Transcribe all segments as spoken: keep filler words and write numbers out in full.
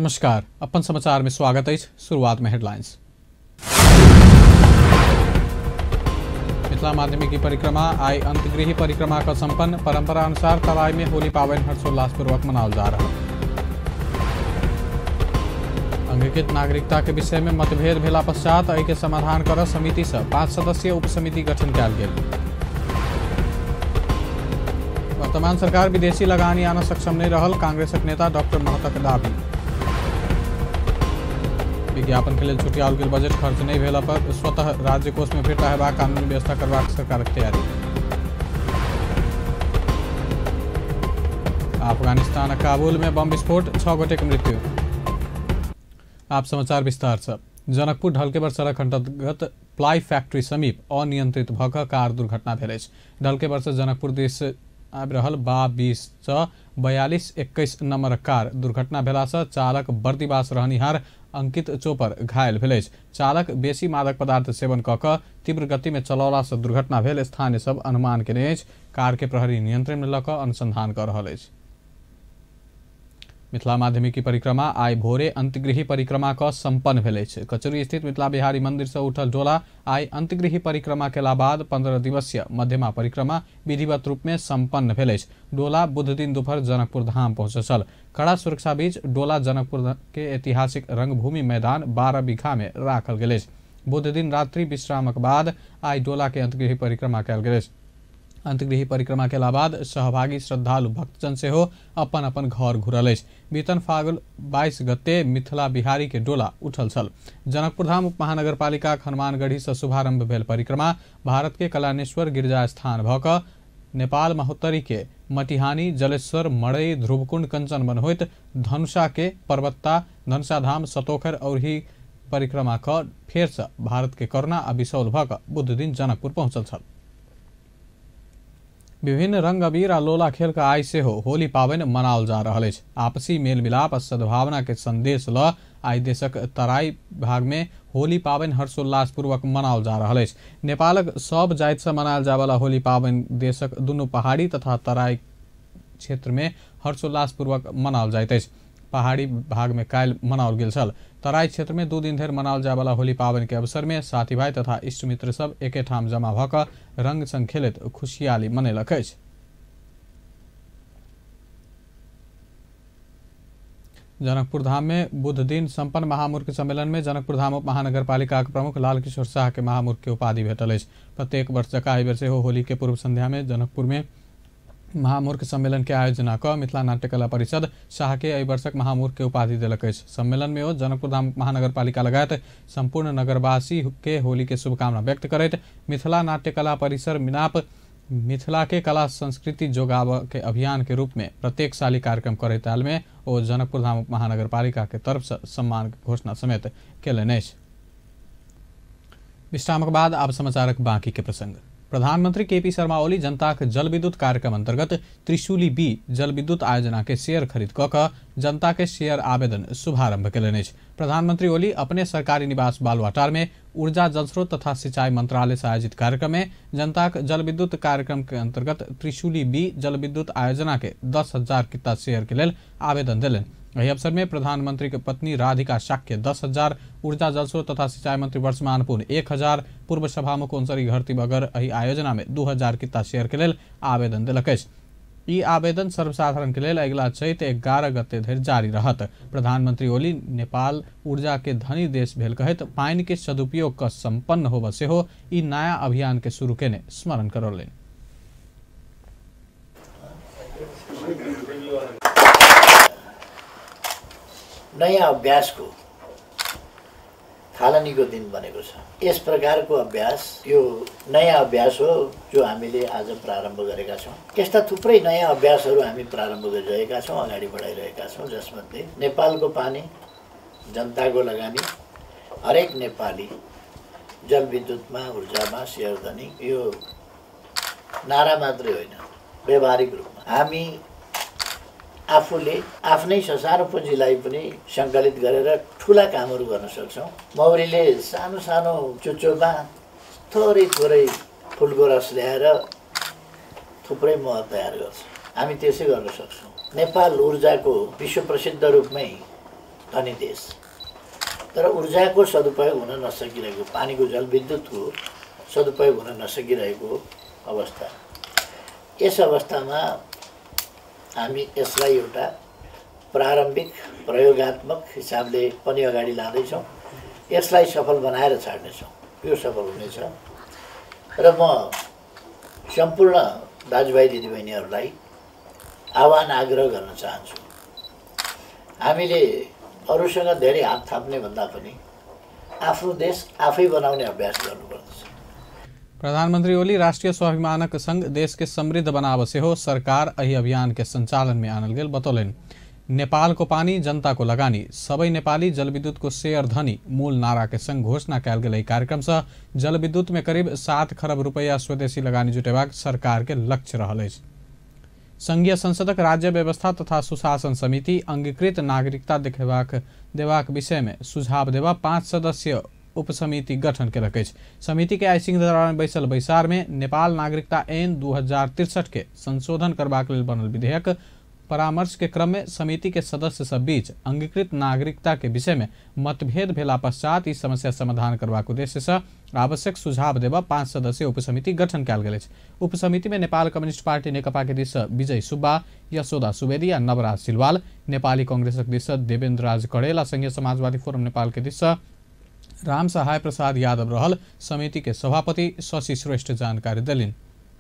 नमस्कार, अपन समाचार में स्वागत है। शुरुआत में हेडलाइंस। मिथिला माध्यमिक की परिक्रमा आई अंतगृही परिक्रमा का संपन्न। परंपरा अनुसार तराई में होली पावन हर्षोल्लासपूर्वक मनाल जा रहा। अंगीकृत नागरिकता के विषय में मतभेद भेला पश्चात एहि के समाधान कर समिति से पांच सदस्यीय उपसमिति गठन कयल गेल। वर्तमान सरकार विदेशी लगानी आना सक्षम नहीं रहल, कांग्रेसक नेता डॉक्टर महतक दावी। विज्ञापन के लिए छुटियाओल गेल बजट खर्च नहीं भेला पर स्वतः राज्य कोष में फिरता है कानूनी व्यवस्था करबाक सरकारक तैयारी। अफगानिस्तान काबुल में बम विस्फोट, छह गोटे के मृत्यु। आप समाचार विस्तार से। जनकपुर ढलकेबर सड़क अंतर्गत प्लाई फैक्ट्री समीप अनियंत्रित भऽ कऽ कार दुर्घटना भेल अछि। ढलकेबर से जनकपुर दिस आबि रहल बा बीस सँ बयालीस इक्कीस नंबर कार दुर्घटना भेला सँ चालक बर्दीवास रहनिहार अंकित चोपर घायल भेल अछि। चालक बेसी मादक पदार्थ सेवन कऽ कऽ तीव्र गति में चलौला से दुर्घटना भेल। स्थानीय सब अनुमान केने अछि। कार के प्रहरी नियंत्रण में लऽ कऽ अनुसंधान कऽ रहल अछि। मिथिला माध्यमिक की परिक्रमा आई भोरे अंतगृही परिक्रमा का संपन्न भेल अछि। कचौरी स्थित मिथिला बिहारी मंदिर से उठल डोला आई अंतगृही परिक्रमा केला बाद पंद्रह दिवसीय मध्यमा परिक्रमा विधिवत रूप में संपन्न भेल अछि। डोला बुध दिन दोपहर जनकपुर धाम पहुंचल छल। कड़ा सुरक्षा बीच डोला जनकपुर के ऐतिहासिक रंगभूमि मैदान बारह बीघा में राखल गेल अछि। बुध दिन रात्रि विश्रामक बाद आई डोला के अंतगृही परिक्रमा कयल गेल अछि। अंतगृही परिक्रमा के बाद सहभागी श्रद्धालु भक्तजन से हो अपन अपन घर घुरल अछि। बीतन फागुन बाईस गते मिथिला बिहारी के डोला उठल छल। जनकपुर धाम उप महानगरपालिका हनुमानगढ़ी से शुभारंभ भेल परिक्रमा भारत के कलानेश्वर गिरजा स्थान भऽ कऽ नेपाल महोत्तरी के मटिहानी, जलेश्वर, मड़ई, ध्रुवकुंड, कंचन बन होइत धनुषा के पर्वतता, धनुषा धाम, सतोखर और ही परिक्रमा क फेर से भारत के करुणा आ बिसौल भऽ कऽ बुध दिन जनकपुर पहुंचल छल। विभिन्न रंग अबीर आ लोला खेल का आई से हो होली पावन मनाओल जा रहा है। आपसी मेल मिलाप आ सद्भावना के संदेश ल आई देशक तराई भाग में होली पावन हर्षोल्लास पूर्वक मनाओल जा रहा है। नेपालक सब जाति से मनायल जाय वाला होली पावन देशक दुनू पहाड़ी तथा तराई क्षेत्र में हर्षोल्लास पूर्वक मनाओल जाइत अछि। पहाड़ी भाग में काल्हि मनाओल गेल छल। तराई क्षेत्र में दू दिन धरि मनाओल जाय वाला होली पावन के अवसर में साथी भाई तथा इष्ट मित्र सब एके ठाम जमा भऽ कऽ रंग संग खेलैत खुशियाली मनेलक अछि। जनकपुर धाम में बुध दिन संपन्न महामूर्ख सम्मेलन में जनकपुर धाम उप महानगरपालिका के प्रमुख लाल किशोर शाह के महामूर्ख के उपाधि भेटल अछि। प्रत्येक वर्ष जकाँ एहि बेर सेहो होली के पूर्व संध्या में जनकपुर में महामूर्ख सम्मेलन के आयोजना क मिथिला नाट्य कला परिषद शाह के एहि वर्षक महामूर्ख के उपाधि देलक अछि। सम्मेलन में ओ जनकपुर धाम महानगरपालिका लगायत संपूर्ण नगरवासी के होली के शुभकामना व्यक्त करैत मिथिला नाट्य कला परिसर मिनाप मिथिला के कला संस्कृति जोगाव के अभियान के रूप में प्रत्येक साली कार्यक्रम करैत काल में ओ जनकपुर धाम महानगरपालिका के तरफ से सम्मान के घोषणा समेत कयलनि अछि। विश्रामक बाद आब समाचारक बाकी के प्रसंग। प्रधानमंत्री के पी शर्मा ओली जनता के जल विद्युत कार्यक्रम अंतर्गत त्रिशूली बी जल विद्युत आयोजना के शेयर खरीद क क जनता के शेयर आवेदन शुभारंभ कयलनि अछि। प्रधानमंत्री ओली अपने सरकारी निवास बालुआटार में ऊर्जा जलस्रोत तथा सिंचाई मंत्रालय से आयोजित कार्यक्रम में जनता के जल विद्युत कार्यक्रम के अंतर्गत त्रिशूली बी जल विद्युत आयोजना के दस हजार किता शेयर के लेल आवेदन दिलनि। एहि अवसर में प्रधानमंत्री के पत्नी राधिका शाक्य दस हजार, ऊर्जा जलस्रोत तथा सिंचाई मंत्री वर्षमान पुन एक हजार, पूर्व सभामुख ओंसरी घरती बगर एहि आयोजना में दू हजार किता शेयर के लेल आवेदन दिलक अछि। ई आवेदन सर्वसाधारण के लेल अगिला चैत ग्यारह गते धरि जारी रहत। प्रधानमंत्री ओली नेपाल ऊर्जा के धनी देश भेल कहैत पानि के सदुपयोग क संपन्न होबऽ सेहो ई नया अभियान के शुरू केने स्मरण करौलनि। नयाँ अभ्यासको थालनीको दिन बनेको छ। यस प्रकारको अभ्यास यो नयाँ अभ्यास हो जो हामीले आज प्रारम्भ गरेका छौँ। यस्ता थुप्रै नयाँ अभ्यासहरू हामी प्रारम्भ गरिरहेका छौँ, अगाडि बढाइरहेका छौँ, जसमध्ये नेपालको पानी, जनताको लगानी, हरेक नेपाली जलविद्युतमा, ऊर्जामा शेयर धनी, यो नारा मात्रै होइन, व्यावहारिक रूपमा हामी आफूले आफ्नै ससानो पुँजीलाई पनि सङ्कलित गरेर ठुला कामहरू गर्न सक्छौँ। मौरीले सानो सानो चुच्चोमा थोरै थोरै फुलको रस ल्याएर थुप्रै मह तयार गर्छ। हामी त्यसै गर्न सक्छौँ। नेपाल ऊर्जाको विश्व प्रसिद्ध रूपमै धनी देश, तर ऊर्जाको सदुपयोग हुन नसकिरहेको, पानीको जलविद्युतको सदुपयोग हुन नसकिरहेको अवस्था। यस अवस्थामा हामी यसलाई एउटा प्रारम्भिक प्रयोगात्मक हिसाबले पनि अगाडि लाँदैछौँ। यसलाई सफल बनाएर छाड्नेछौँ, यो सफल हुनेछ। र म सम्पूर्ण दाजुभाइ दिदीबहिनीहरूलाई आह्वान आग्रह गर्न चाहन्छु, हामीले अरूसँग धेरै हात थाप्ने भन्दा पनि आफ्नो देश आफै बनाउने अभ्यास गर्नुपर्दछ। प्रधानमंत्री ओली राष्ट्रीय स्वाभिमानक संग देश के समृद्ध बनाव से हो सरकार अही अभियान के संचालन में आनल गेल बतौलन। नेपाल को पानी जनता को लगानी, सबै नेपाली जलविद्युत को शेयर धनी मूल नारा के संग घोषणा कयल गेल। कार्यक्रम से जलविद्युत में करीब सात खरब रुपया स्वदेशी लगानी जुटेबाक सरकार के लक्ष्य रहल अछि। संघीय संसदक राज्य व्यवस्था तथा सुशासन समिति अंगीकृत नागरिकता देखेबाक देबाक विषय में सुझाव देवा पाँच सदस्यीय उपसमिति गठन केलक अछि। समिति के आई सिंहदरबार में बैसल बैसार में नेपाल नागरिकता ऐन दू हजार तिरसठ के संशोधन करबाक लेल बनल विधेयक परामर्श के क्रम में समिति के सदस्य सब बीच अंगीकृत नागरिकता के विषय में मतभेद भेला पश्चात इस समस्या समाधान करबाक उद्देश्य से आवश्यक सुझाव देवा पाँच सदस्यीय उपसमिति गठन कयल गेल अछि। उपसमिति में नेपाल कम्युनिस्ट पार्टी नेकपा के दिस विजय सुब्बा, यशोदा सुवेदी आ नवराज सिलवाल, नेपाली कांग्रेसक दिस देवेन्द्र राज कड़ेल आ संघीय समाजवादी फोरम नेपाल के दिस राम सहाय प्रसाद यादव रहल। समिति के सभापति शशि श्रेष्ठ जानकारी दिलिन्।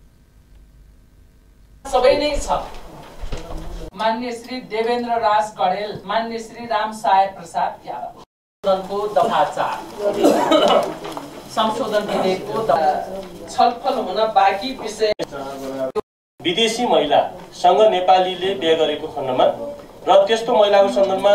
मान्य श्री देवेन्द्र राज कड़ेल, मान्य श्री राम सहाय प्रसाद यादव को दफा चार संशोधन विधेयकको छलफल हुन बाँकी विषय विदेशी महिलासँग नेपालीले बिहे गरेको खण्डमा र त्यस्तो महिलाको सन्दर्भमा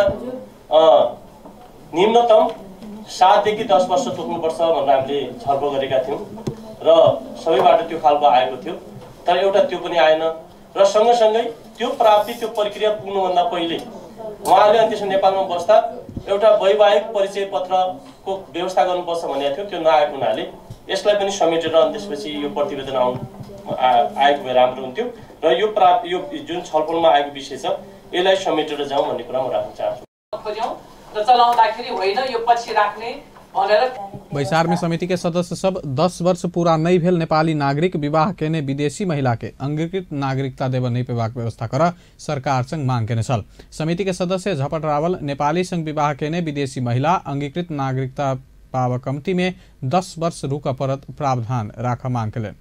निम्नतम सातदेखि दस वर्ष तोक्नुपर्छ भनेर हामीले छलफल गरेका थियौँ र सबैबाट त्यो खालको आएको थियो। तर एउटा त्यो पनि आएन र सँगसँगै त्यो प्राप्ति त्यो प्रक्रिया पुग्नुभन्दा पहिले उहाँले अनि त्यसो नेपालमा बस्दा एउटा वैवाहिक परिचय पत्रको व्यवस्था गर्नुपर्छ भनेको थियो। त्यो नआएको हुनाले यसलाई पनि समेटेर अनि त्यसपछि यो प्रतिवेदन आउनु आएको भए राम्रो हुन्थ्यो र यो प्राप्त यो जुन छलफलमा आएको विषय छ यसलाई समेटेर जाउँ भन्ने कुरा म राख्न चाहन्छु। र चलाउँदाखेरि होइन यो पछि राख्ने भनेर बैसार में समिति के सदस्य सब दस वर्ष पूरा नहीं भेल नेपाली नागरिक विवाह केने विदेशी महिला के अंगीकृत नागरिकता देव नहीं पेबाक व्यवस्था कर सरकार संग मांग केने छल। समिति के सदस्य झपट रावल नेपाली संग विवाह केने विदेशी महिला अंगीकृत नागरिकता पाव कम्ती में दस वर्ष रुक परत प्रावधान राख मांग केले।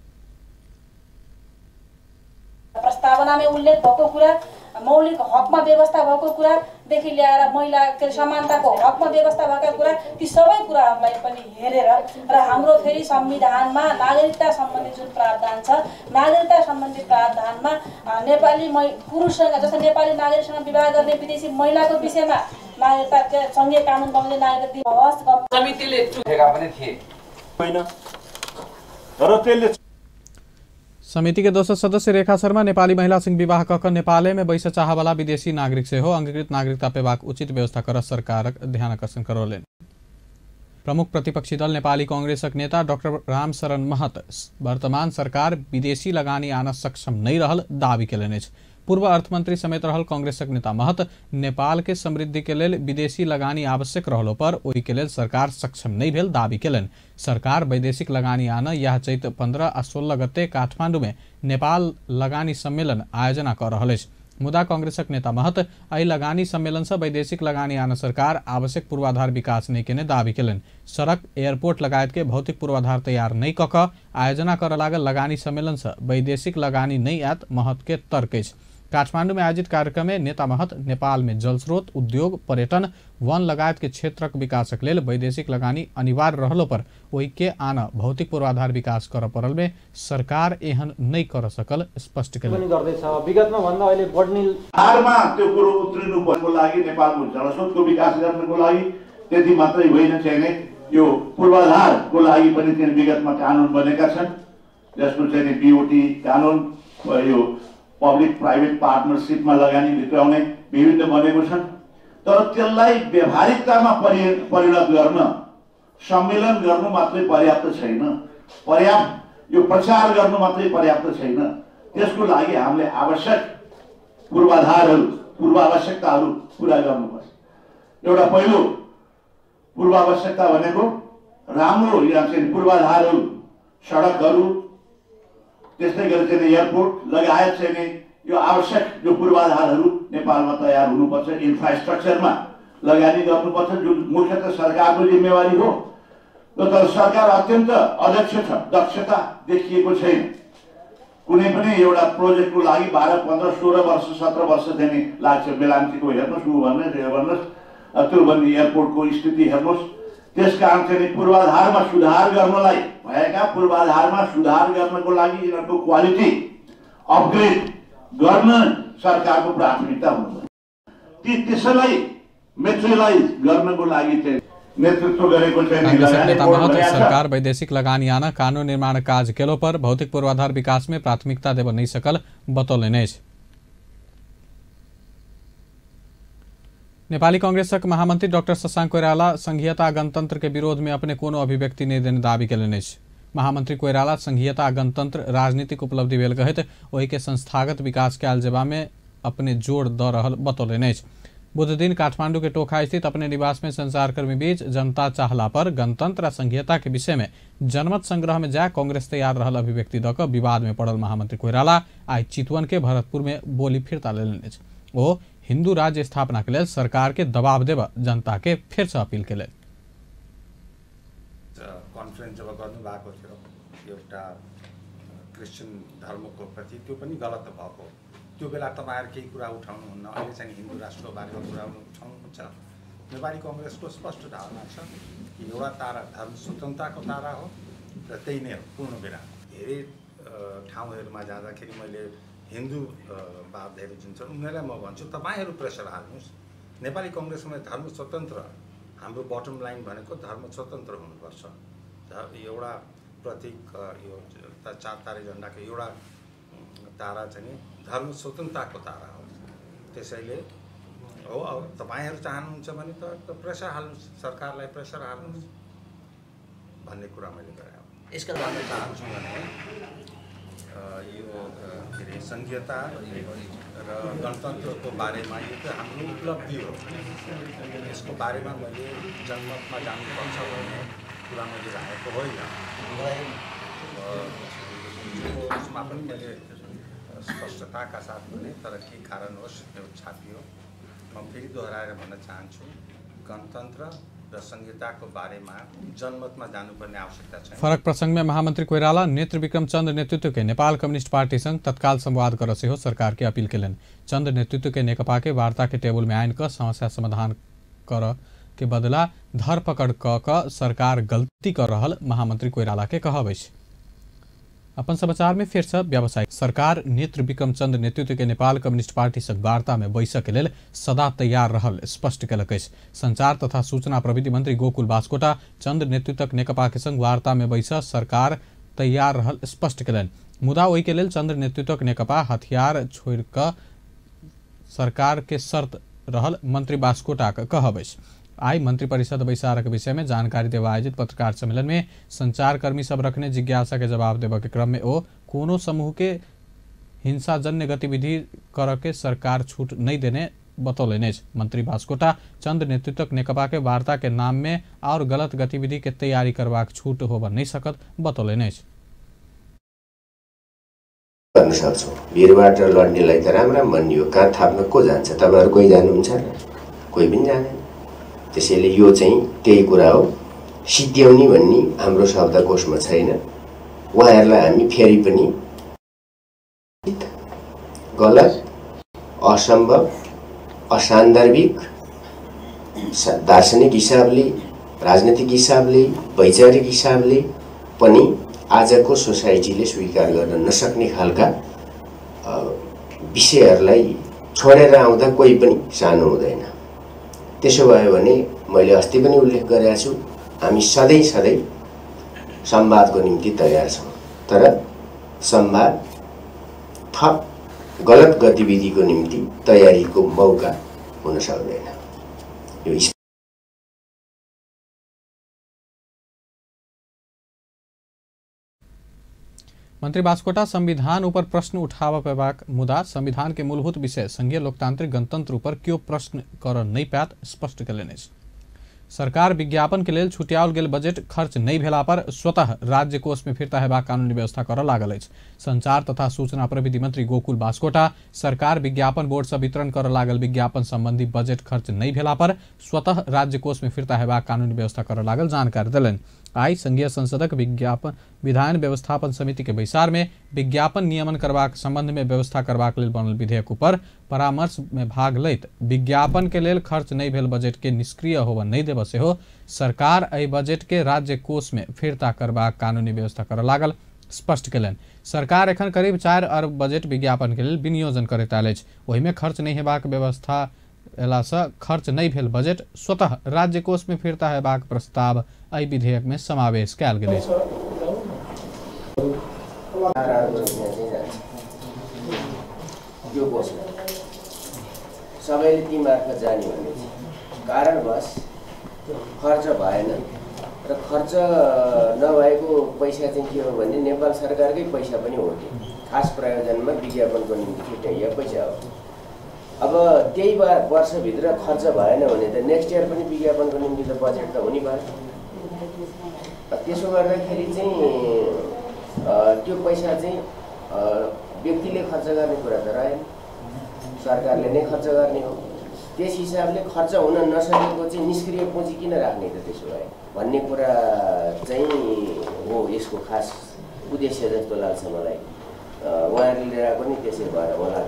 प्रस्तावना में उल्लेख भएको कुरा, मौलिक हकमा व्यवस्था भएको कुरादेखि ल्याएर महिला के समानताको हकमा व्यवस्था भएका कुरा, ती सबै कुराहरूलाई पनि हेरेर र हाम्रो फेरि संविधानमा नागरिकता सम्बन्धी जुन प्रावधान छ, नागरिकता सम्बन्धी प्रावधानमा नेपाली पुरुषसँग जस्तो नेपाली नागरिकसँग विवाह गर्ने विदेशी महिलाको विषयमा नागरिकता संघीय कानुन बमोजिम नागरिकता हवस् समितिले पनि थिए होइन र त्यसले समिति के दोस्रो सदस्य रेखा शर्मा नेपाली महिला सिंह विवाह कक नेपाले में बैस चाहवाला विदेशी नागरिक से हो अंगीकृत नागरिकता पेबाक उचित व्यवस्था कर सरकार ध्यान आकर्षण करोलेन। प्रमुख प्रतिपक्षी दल नेपाली कांग्रेसक नेता डाक्टर रामशरण महत वर्तमान सरकार विदेशी लगानी आन सक्षम नहीं रहल दावी केलनि अछि। पूर्व अर्थमंत्री समेत रहल कांग्रेसक नेता महत नेपाल के समृद्धि के लेल विदेशी लगानी आवश्यक रहलो पर ओहि के लेल सरकार सक्षम नहीं भेल दावी केलनि। सरकार वैदेशिक लगानी आन यह चैत पंद्रह आ सोलह गते काठमांडू में नेपाल लगानी सम्मेलन आयोजना कर रहल अछि। मुदा कांग्रेसक नेता महत एहि लगानी सम्मेलन से वैदेशिक लगानी आन सरकार आवश्यक पूर्वाधार विकास नहीं केने दावी केलनि। सड़क, एयरपोर्ट लगायत के भौतिक पूर्वाधार तैयार नहीं कऽ कऽ आयोजना कर लागल लगानी सम्मेलन से वैदेशिक लगानी नहीं आयत महत के तर्क अछि। काठमांडू में आयोजित कार्यक्रम में नेता महत नेपाल में जलस्रोत, उद्योग, पर्यटन, वन लगायत के क्षेत्रक विकासक लेल वैदेशिक लगानी अनिवार्य रहलो पर ओहि के आन भौतिक पूर्वाधार विकास कर परल में सरकार एहन नहीं कर सकल स्पष्ट केलनि। विगतमा भन्दा अहिले बढ्ने हारमा त्यो कुरो उत्रिनु पर्नुको लागि नेपालको जलस्रोतको विकास गर्नको लागि त्यति मात्रै होइन चाहिँ यो पूर्वाधारको लागि पनि त्यहाँ विगतमा कानुन बनेका छन्। जसको चाहिँ बीओटी कानुन, यो पब्लिक प्राइवेट पार्टनरशिपमा लगानी भित्राउने विभिन्न बनेको छन्। तर त्यसलाई व्यावहारिकतामा परिणत गर्न सम्मेलन गर्नु मात्रै पर्याप्त छैन, पर्याप्त यो प्रचार गर्नु मात्रै पर्याप्त छैन। त्यसको लागि हामीले आवश्यक पूर्वाधारहरू, पूर्व आवश्यकताहरू पुरा गर्नुपर्छ। एउटा पहिलो पूर्वावश्यकता भनेको राम्रो यहाँ चाहिँ पूर्वाधारहरू, सडकहरू, त्यस्तै गरी चाहिँ एयरपोर्ट लगायत चाहिँ नि यो आवश्यक जो पूर्वाधारहरू नेपालमा तयार हुनुपर्छ। इन्फ्रास्ट्रक्चरमा लगानी गर्नुपर्छ, जो मुख्यतः सरकारको जिम्मेवारी हो। तर सरकार अत्यन्त अदक्ष छ, दक्षता देखिएको छैन। कुनै पनि एउटा प्रोजेक्टको लागि बाह्र पन्ध्र सोह्र वर्ष सत्र वर्ष चाहिँ नि लाग्छ। बेलायतीको हेर्नुहोस्, ऊ भन्नुहोस्, यो भन्नुहोस्, त्यो भन्ने एयरपोर्टको स्थिति हेर्नुहोस्। त्यसकारण चाहिँ पूर्वाधारमा सुधार गर्नलाई भएका पूर्वाधारमा सुधार गर्नको लागि यिनीहरूको क्वालिटी अपग्रेड गर्न सरकारको प्राथमिकता हुनुपर्छ। ती त्यसैलाई मेटेरियलाइज गर्नको लागि चाहिँ नेतृत्व गरेको चाहिँ सरकार वैदेशिक लगानी आना कानून निर्माण काज केलो पर भौतिक पूर्वाधार विकास में प्राथमिकता देव नहीं सकल बतौलने। नेपाली कांग्रेसक महामंत्री डॉक्टर शशांक कोइराला संघीयता गणतंत्र के विरोध में अपने कोनो अभिव्यक्ति नहीं देने दावी केलनि। महामंत्री कोइराला संघीयता गणतंत्र राजनीतिक उपलब्धि भेल कहत वही के संस्थागत विकास के आलजेबा में अपने जोड़ द रहल बतौलनि। बुध दिन काठमांडू के टोखा स्थित अपने निवास में संचारकर्मी बीच जनता चाहला पर गणतंत्र संघीयता के विषय में जनमत संग्रह में जा कांग्रेस तैयार रहल अभिव्यक्ति दक विवाद में पड़ल महामंत्री कोइराला आज चितवन के भरतपुर में बोली फिरता लेलनि। ओ हिंदू राज्य स्थापना के लिए सरकार के दबाव देव जनता के फिर से अपील के लिए कन्फरेन्स जब गर्नु भएको थियो एउटा क्रिश्चियन धर्मको प्रति त्यो पनि गलत भएको। त्यो बेला तपाईहरु केही कुरा उठाउनुहुन्न, अहिले चाहिँ हिन्दू राष्ट्रको बारेमा कुरा उठाउनुहुन्छ। नेपाली कांग्रेसको स्पष्ट धारणा छ कि एउटा तारा धर्म स्वतन्त्रताको तारा हो र त्यही नै हो पूर्ण विराम। धेरै ठाउँहरुमा जाँदाखेरि मैले हिन्दू वादहरू जुन छ उनीहरूलाई म भन्छु तपाईहरु प्रेसर हाल्नुस्। नेपाली कांग्रेसमा धर्म स्वतन्त्र, हाम्रो बटम लाइन भनेको धर्म स्वतन्त्र हुनुपर्छ। एउटा प्रतीक यो चार तारे झण्डाको एउटा तारा चाहिँ धर्म स्वतन्त्रताको तारा हो। त्यसैले हो अब तपाईहरु चाहनुहुन्छ भने त प्रेसर हाल्नुस्, सरकारलाई प्रेसर हाल्नुस् भन्ने कुरा मैले गरे। यसका लागि चाहन्छु भने यो के अरे संघीयता र गणतन्त्रको बारेमा यो त हाम्रो उपलब्धि हो। यसको बारेमा मैले जनमतमा जानुपर्छ भन्ने कुरा मैले राखेको होइन। उसमा पनि मैले स्पष्टताका साथ भने तर के कारणवश यो छापियो म फेरि दोहोऱ्याएर भन्न चाहन्छु गणतन्त्र र संहिताको बारेमा जनमतमा जानुपर्ने आवश्यकता छ। फरक प्रसंग में महामंत्री कोइराला नेत्र विक्रम चंद नेतृत्व के नेपाल कम्युनिस्ट पार्टी संग तत्काल संवाद कर से हो सरकार के अपील केलन। चंद नेतृत्व के नेकपा के वार्ता के टेबल में आइन क समस्या समाधान कर के बदला धरपकड़ क क सरकार गलती कर रहल महामंत्री कोइराला के कहबै। अपन समाचार में फिर से व्यावसायिक सरकार नेत्र विक्रम चंद नेतृत्व के नेपाल कम्युनिस्ट पार्टी संग वार्ता में बैसक के लेल सदा तैयार रहल स्पष्ट केलक। संचार तथा सूचना प्रविधि मंत्री गोकुल बास्कोटा चंद नेतृत्वक नेकपा के संग वार्ता में बैस सरकार तैयार रहल स्पष्ट केलन। मुदा ओहि के लेल चंद नेतृत्वक नेकपा हथियार छोड़ क सरकार के शर्त रहल मंत्री बास्कोटा कहबै। आई मंत्री परिषद बैसार के विषय में जानकारी देवा आयोजित पत्रकार सम्मेलन में संचारकर्मी सब रखने जिज्ञासा के जवाब देवा के क्रम में ओ कोनो समूह के हिंसाजन्य गतिविधि कर के सरकार छूट नहीं देने बतौलने। मंत्री बास्कोटा चंद नेतृत्वक नेकपा के वार्ता के नाम में और गलत गतिविधि के तैयारी करवाक छूट होब नहीं सकत बतौलने। गर्न सक्छौं भिरबाट लड्नेलाई त राम्रा मानियो, कहाँ थाप्न को जान्छ? तपाईहरु कोही जानुहुन्छ? कोही पनि जाँदैन। त्यसैले यो चाहिँ त्यही कुरा हो, सिद्ध्याउने भन्ने हाम्रो शब्दकोशमा छैन। उहाँहरूलाई हामी फेरि पनि गलत, असम्भव, असान्दर्भिक, दार्शनिक हिसाबले, राजनीतिक हिसाबले, वैचारिक हिसाबले पनि आजको सोसाइटीले स्वीकार गर्न नसक्ने खालका विषयहरूलाई छोडेर आउँदा कोही पनि सानो हुँदैन। त्यसो भयो भने मैले अस्ति पनि उल्लेख गरेको छु हामी सधैँ सधैँ संवादको निम्ति तयार छौं, तर संवाद थप गलत गतिविधिको निम्ति तयारीको मौका हुन सक्दैन। यो मन्त्री बास्कोटा संविधान ऊपर प्रश्न उठाबबाक मुदा संविधान के मूलभूत विषय संघीय लोकतांत्रिक गणतंत्र ऊपर क्यों प्रश्न कर नहीं पात स्पष्ट कयलनि। सरकार विज्ञापन के लेल छुट्याओल गेल बजेट खर्च नहीं भेला पर स्वतः राज्य कोष में फिरता हेबाक कानूनी व्यवस्था कर लागल अछि। संचार तथा सूचना प्रविधि मंत्री गोकुल बास्कोटा सरकार विज्ञापन बोर्ड से वितरण कर लागल विज्ञापन संबंधी बजेट खर्च नहीं भेला पर स्वतः राज्य कोष में फिरता हेबाक कानूनी व्यवस्था कर लागल जानकारी देलनि। आई संघीय संसदक विज्ञापन विधान व्यवस्थापन समिति के बैसार में विज्ञापन नियमन करबाक संबंध में व्यवस्था करबाक लेल बनल विधेयक ऊपर परामर्श में भाग लैत विज्ञापन के लेल खर्च नहीं भेल बजेट के निष्क्रिय होबऽ नहीं देबऽ सेहो सरकार एहि बजेट के राज्य कोष में फिरता करबाक कानूनी व्यवस्था कर लागल स्पष्ट कयलनि। सरकार एखन करीब चारि अरब बजेट विज्ञापन के लेल विनियोजन करैत आयल अछि। ओहि में खर्च नहीं हेबाक व्यवस्था एलासँ खर्च नहीं भेल बजेट स्वतः राज्य कोष में फिरता हेबाक प्रस्ताव एहि विधेयक में समावेश कयल गेल अछि। सबैले ती मार्फत जाने भन्ने कारणवश खर्च भएन र खर्च नभएको पैसा चाहिँ के हो भने नेपाल सरकारकै पैसा पनि हो। खास प्रयोजनमा विज्ञापनको निम्ति छुट्याइएको पैसा हो। अब त्यही वर्षभित्र खर्च भएन भने त नेक्स्ट इयर पनि विज्ञापनको निम्ति त बजेट त हुनै पर्यो। त्यसो गर्दाखेरि चाहिँ त्यो पैसा चाहिँ व्यक्तिले खर्च गर्ने कुरा त रहेन, सरकारले नै खर्च गर्ने हो। त्यस हिसाबले खर्च हुन नसकेको चाहिँ निष्क्रिय पुँजी किन राख्ने त त्यसो भए भन्ने कुरा चाहिँ हो यसको खास उद्देश्य जस्तो लाग्छ मलाई। उहाँहरूले लिएर आएको नि त्यसै भएर होला।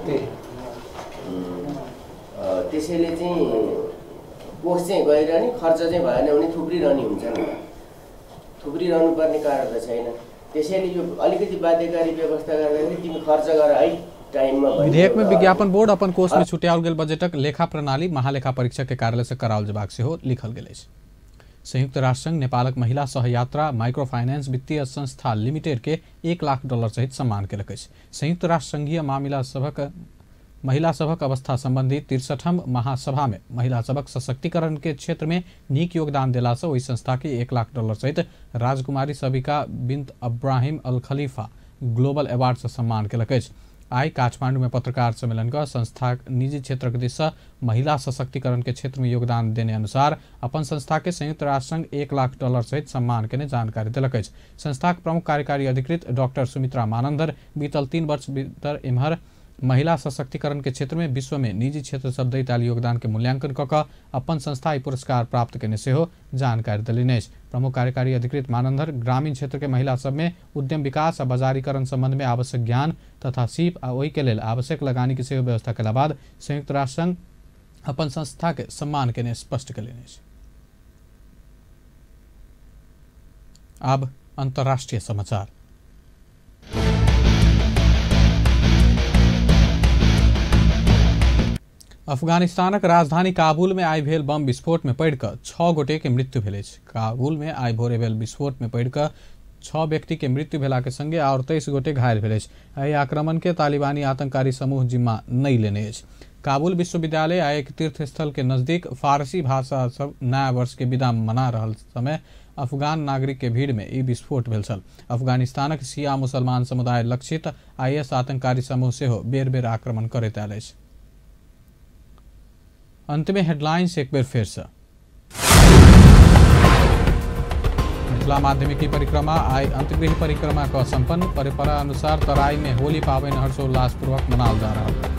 त्यसैले चाहिँ कोष चाहिँ गइरहने खर्च चाहिँ भएन भने थुप्रिरहने हुन्छ नि, थुप्रिरहनु पर्ने कारण त छैन। त्यसैले यो अलिकति बाध्यकारी व्यवस्था गर्दाखेरि तिमी खर्च गर है टाइममा। विधेयक में विज्ञापन बोर्ड अपन कोष में छुट्याओल गेल बजेटक लेखा प्रणाली महालेखा परीक्षक के कार्यालय से कराओल जेबाक सेहो लिखल गेल अछि। संयुक्त राष्ट्र संघ नेपालक महिला सहयात्रा माइक्रो फाइनेंस वित्तीय संस्था लिमिटेड के एक लाख डॉलर सहित सम्मान केलक अछि। संयुक्त राष्ट्र संघीय मामिला सभक महिला सभक अवस्था संबंधी तिरसठम महासभा में महिला सभक सशक्तिकरण के क्षेत्र में नीक योगदान देला से ओहि संस्था के एक लाख डॉलर सहित राजकुमारी Sabika bint Ebrahim Al Khalifa global award से सम्मान केलक अछि। आई काठमांडू में पत्रकार सम्मेलन का संस्था निजी क्षेत्र के दिशा महिला सशक्तिकरण के क्षेत्र में योगदान देने अनुसार अपन संस्था के संयुक्त राष्ट्र संघ एक लाख डॉलर सहित सम्मान के जानकारी दिलक अछि। संस्था के प्रमुख कार्यकारी अधिकृत डॉक्टर सुमित्रा मानंदर बीतल तीन वर्ष भीतर इम्हर महिला सशक्तिकरण के क्षेत्र में विश्व में निजी क्षेत्र सब दैत आयल योगदान के मूल्यांकन क क अपन संस्था पुरस्कार प्राप्त करने से हो जानकारी दिलनि। प्रमुख कार्यकारी अधिकृत मानंदर ग्रामीण क्षेत्र के महिला सब में उद्यम विकास आ बाजारीकरण संबंध में आवश्यक ज्ञान तथा सीप आ ओहि के लेल आवश्यक लगानी की सेहो व्यवस्था केला बाद संयुक्त राष्ट्र संघ अपन संस्था के सम्मान केने स्पष्ट केलनि। अब अंतर्राष्ट्रीय समाचार। अफगानिस्तानक राजधानी काबुल में आइ भेल बम विस्फोट में पड़ कऽ छह गोटे के मृत्यु भेल अछि। काबुल में आइ भोरे भेल विस्फोट में पड़ कऽ छह व्यक्ति के मृत्यु भेला के संगे और तेईस गोटे घायल भेल अछि। एहि आक्रमण के तालिबानी आतंककारी समूह जिम्मा नहीं लेने अछि। काबुल विश्वविद्यालय आ एक तीर्थस्थल के नजदीक फारसी भाषा सब नया वर्ष के विदा मना रहल समय अफगान नागरिक के भीड़ में ई विस्फोट भेल छल। अफगानिस्तानक शिया मुसलमान समुदाय लक्षित आईएस आतंककारी समूह सेहो बेर बेर आक्रमण करैत आयल अछि। अंत में हेडलाइंस एक बेर फिर से। मिथिला माध्यमिकी परिक्रमा आई अंतगृह परिक्रमा का संपन्न। परंपरा अनुसार तराई में होली पावनि हर्षोल्लास पूर्वक मनाल जा रहा है।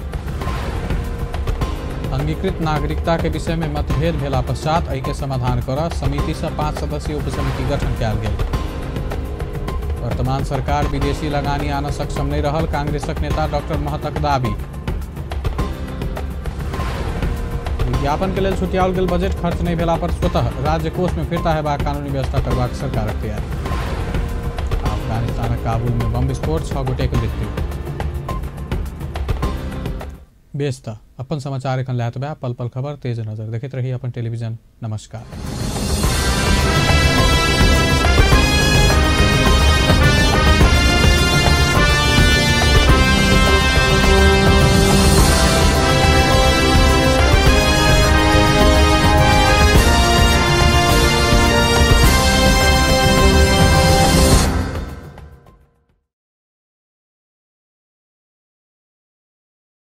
अंगीकृत नागरिकता के विषय में मतभेद भेला पश्चात एहि के समाधान कर समिति से पांच सदस्यीय उपसमिति गठन कयल गेल। वर्तमान सरकार विदेशी लगानी आना सक्षम नहीं रहल कांग्रेसक नेता डॉक्टर महतक दावी। विज्ञापन के लेल छुट्याओल गेल बजेट खर्च नहीं भेला पर स्वतः राज्य कोष में फिरता हेबाक कानूनी व्यवस्था करबाक सरकारक तैयारी। अफगानिस्तानक काबुल में बम विस्फोट छह गोटे के मृत्यु। बेस त अपन समाचार एखन लैत बा पल पल खबर तेज नजर देखैत रही अपन टेलीविजन। नमस्कार।